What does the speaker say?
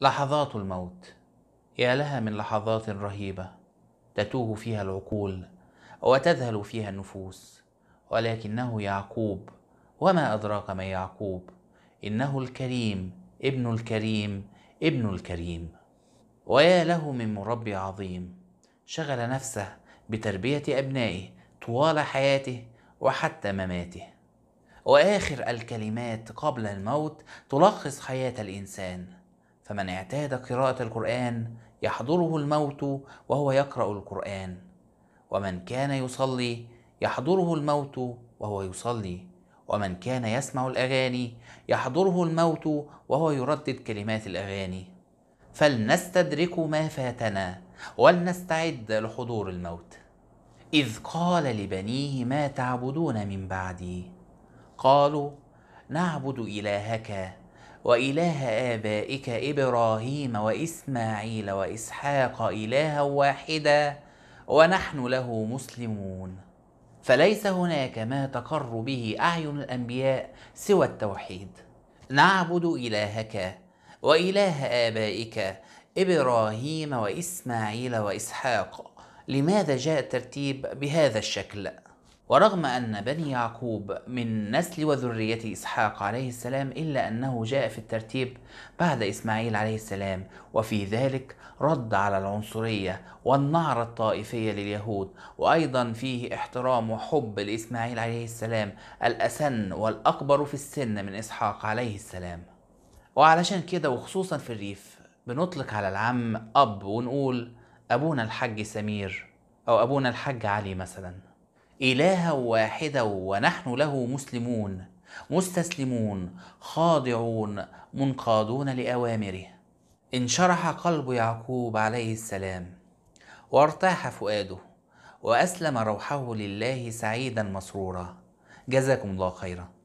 لحظات الموت، يا لها من لحظات رهيبة تتوه فيها العقول وتذهل فيها النفوس، ولكنه يعقوب، وما أدراك ما يعقوب، إنه الكريم ابن الكريم ابن الكريم. ويا له من مربي عظيم شغل نفسه بتربية أبنائه طوال حياته وحتى مماته، وآخر الكلمات قبل الموت تلخص حياة الإنسان. فمن اعتاد قراءة القرآن يحضره الموت وهو يقرأ القرآن، ومن كان يصلي يحضره الموت وهو يصلي، ومن كان يسمع الأغاني يحضره الموت وهو يردد كلمات الأغاني. فلنستدرك ما فاتنا ولنستعد لحضور الموت. إذ قال لبنيه ما تعبدون من بعدي، قالوا نعبد إلهك وإله آبائك إبراهيم وإسماعيل وإسحاق إلها واحدا ونحن له مسلمون. فليس هناك ما تقر به أعين الأنبياء سوى التوحيد. نعبد إلهك وإله آبائك إبراهيم وإسماعيل وإسحاق. لماذا جاء الترتيب بهذا الشكل؟ ورغم أن بني يعقوب من نسل وذرية إسحاق عليه السلام، إلا أنه جاء في الترتيب بعد إسماعيل عليه السلام، وفي ذلك رد على العنصرية والنعرة الطائفية لليهود، وأيضا فيه احترام وحب لإسماعيل عليه السلام الأسن والأكبر في السن من إسحاق عليه السلام. وعلشان كده وخصوصا في الريف بنطلق على العم أب ونقول أبونا الحج سمير أو أبونا الحج علي مثلا. إلها واحدا ونحن له مسلمون، مستسلمون خاضعون منقادون لأوامره. انشرح قلب يعقوب عليه السلام وارتاح فؤاده وأسلم روحه لله سعيدا مسرورا. جزاكم الله خيرا.